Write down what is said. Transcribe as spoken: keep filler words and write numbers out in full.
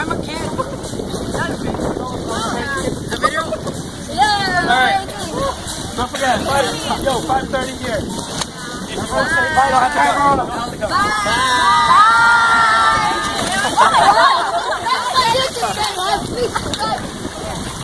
I'm a kid. The video? Yeah. All right. Don't forget, five, yo, five thirty here. If you want to say bye, don't have to have on. Bye. Bye.